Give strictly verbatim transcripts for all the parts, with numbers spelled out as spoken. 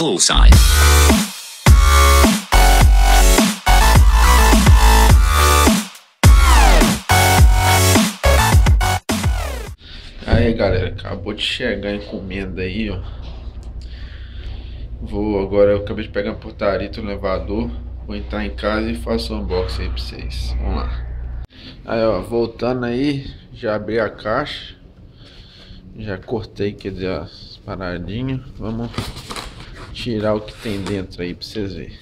Bullseye. Aí galera, acabou de chegar a encomenda aí, ó. Vou agora, eu acabei de pegar a portaria do elevador. Vou entrar em casa e faço o unboxing aí pra vocês. Vamos lá. Aí ó, voltando aí, já abri a caixa. Já cortei, quer dizer, as paradinhas. Vamos tirar o que tem dentro aí pra vocês verem.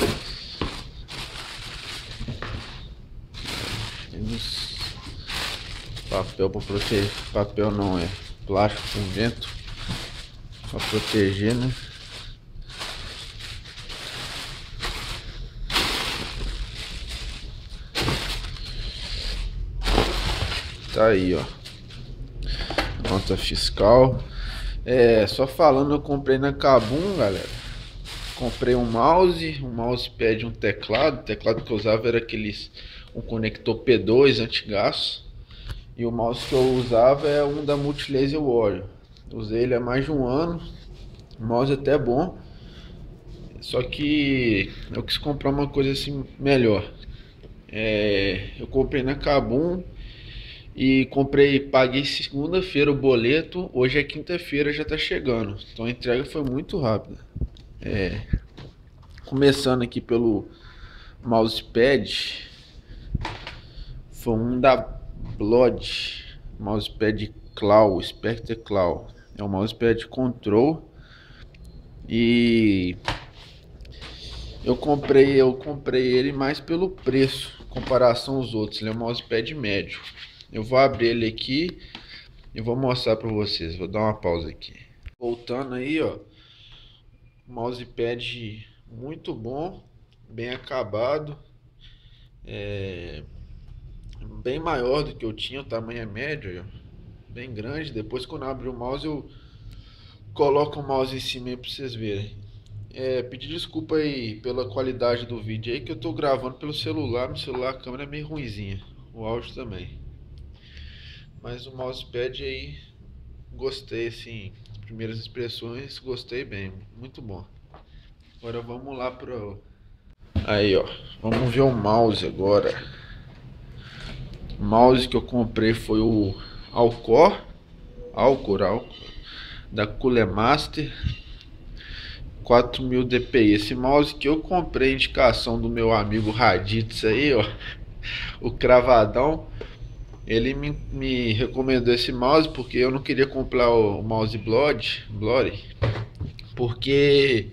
Temos papel para proteger. Papel não, é plástico com vento para proteger, né? Tá aí, ó. Nota fiscal. É, só falando, eu comprei na Kabum, galera. Comprei um mouse, um mousepad e um teclado. O teclado que eu usava era aqueles, um conector P dois antigaço. E o mouse que eu usava é um da Multilaser Warrior. Usei ele há mais de um ano. O mouse é até bom. Só que eu quis comprar uma coisa assim melhor. É, eu comprei na Kabum. E comprei, paguei segunda-feira o boleto. Hoje é quinta-feira, já tá chegando. Então a entrega foi muito rápida. É, começando aqui pelo mousepad. Foi um da Blood, mousepad Claw, Spectre Claw. É um mousepad control. E eu comprei, eu comprei ele mais pelo preço, em comparação aos outros. Ele é um mousepad médio. Eu vou abrir ele aqui e vou mostrar para vocês. Vou dar uma pausa aqui. Voltando aí, ó. Mousepad muito bom, bem acabado. É bem maior do que eu tinha, o tamanho é médio, ó. Bem grande. Depois, quando eu abrir o mouse, eu coloco o mouse em cima aí para vocês verem. É, pedir desculpa aí pela qualidade do vídeo aí, que eu tô gravando pelo celular. No celular a câmera é meio ruinzinha, o áudio também. Mas o mousepad aí, gostei, assim, primeiras expressões, gostei bem, muito bom. Agora vamos lá pro... Aí, ó, vamos ver o mouse agora. O mouse que eu comprei foi o Alcor, Alcor, Alcor, da Culemaster, quatro mil D P I. Esse mouse que eu comprei, indicação do meu amigo Raditz aí, ó, o cravadão. Ele me, me recomendou esse mouse porque eu não queria comprar o, o mouse Blood, Bloody, porque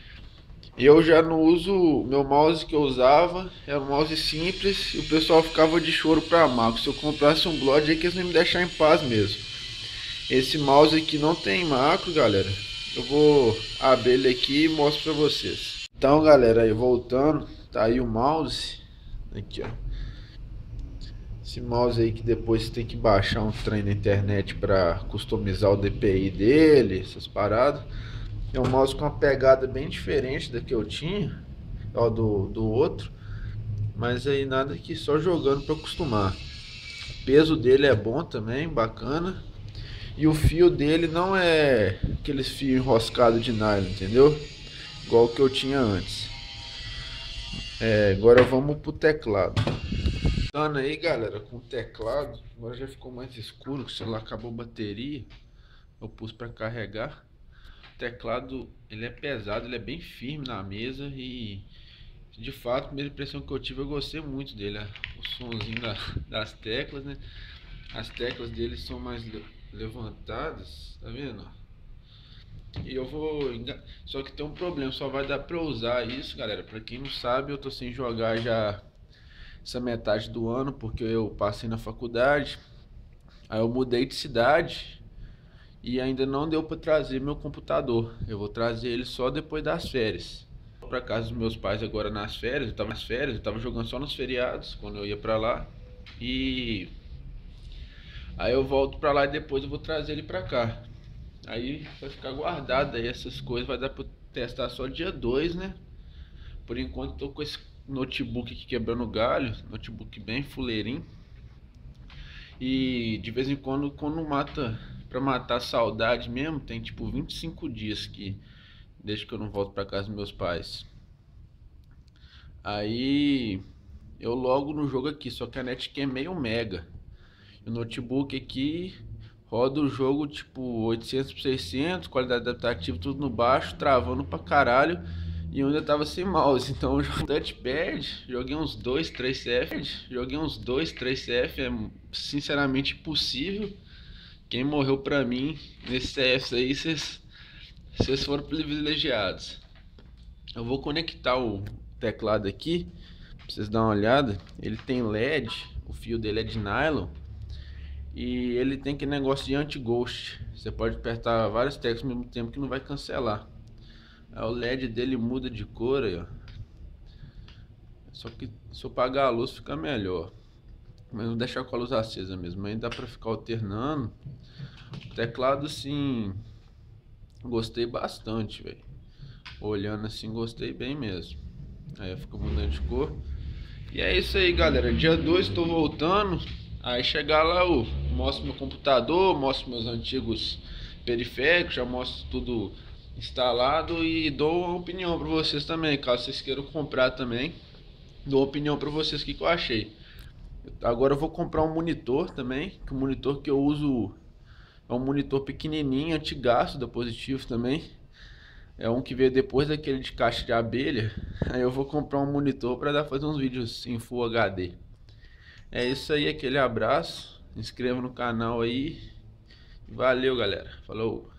eu já não uso. O meu mouse que eu usava era um mouse simples e o pessoal ficava de choro pra macro. Se eu comprasse um Blood aí que eles não me deixar em paz mesmo. Esse mouse aqui não tem macro, galera. Eu vou abrir ele aqui e mostro pra vocês. Então, galera, aí voltando, tá aí o mouse aqui, ó. Esse mouse aí que depois você tem que baixar um trem na internet para customizar o D P I dele, essas paradas. É um mouse com uma pegada bem diferente da que eu tinha, ó, do, do outro. Mas aí nada que só jogando para acostumar. O peso dele é bom também, bacana. E o fio dele não é aqueles fios enroscados de nylon, entendeu? Igual o que eu tinha antes. É, agora vamos pro teclado. Aí, galera, com o teclado, agora já ficou mais escuro, o celular acabou a bateria, eu pus para carregar. O teclado, ele é pesado, ele é bem firme na mesa e, de fato, a primeira impressão que eu tive, eu gostei muito dele. O somzinho da, das teclas, né? As teclas dele são mais levantadas, tá vendo? E eu vou... Só que tem um problema, só vai dar para usar isso, galera. Para quem não sabe, eu tô sem jogar já essa metade do ano, porque eu passei na faculdade, aí eu mudei de cidade e ainda não deu para trazer meu computador. Eu vou trazer ele só depois das férias. Para casa dos meus pais agora nas férias, eu tava nas férias, eu tava jogando só nos feriados quando eu ia para lá. E aí eu volto para lá e depois eu vou trazer ele para cá. Aí vai ficar guardado aí essas coisas, vai dar para testar só dia dois, né? Por enquanto tô com esse notebook aqui quebrando galho, notebook bem fuleirinho. E de vez em quando, quando mata, pra matar a saudade mesmo, tem tipo vinte e cinco dias que desde que eu não volto pra casa dos meus pais. Aí eu logo no jogo aqui, só que a net aqui é meio mega. O notebook aqui roda o jogo tipo oitocentos por seiscentos, qualidade adaptativa tudo no baixo, travando pra caralho. E eu ainda tava sem mouse, então eu joguei touchpad, joguei uns dois, três C F, joguei uns dois, três C F, é sinceramente impossível. Quem morreu pra mim nesse C F aí, vocês foram privilegiados. Eu vou conectar o teclado aqui, pra vocês darem uma olhada. Ele tem L E D, o fio dele é de nylon. E ele tem aquele negócio de anti-ghost. Você pode apertar várias teclas ao mesmo tempo que não vai cancelar. Aí o L E D dele muda de cor aí, ó. Só que se eu apagar a luz fica melhor. Mas não deixar com a luz acesa mesmo. Aí dá pra ficar alternando. O teclado assim, gostei bastante, velho. Olhando assim, gostei bem mesmo. Aí fica mudando de cor. E é isso aí, galera. Dia dois estou voltando. Aí chegar lá, eu mostro meu computador, mostro meus antigos periféricos, já mostro tudo instalado e dou uma opinião para vocês também, caso vocês queiram comprar também. Dou uma opinião para vocês o que, que eu achei. Agora eu vou comprar um monitor também, que o monitor que eu uso é um monitor pequenininho, antigaço da Positivo também. É um que veio depois daquele de caixa de abelha. Aí eu vou comprar um monitor para dar fazer uns vídeos em Full H D. É isso aí, aquele abraço. Se inscreva no canal aí. Valeu, galera. Falou.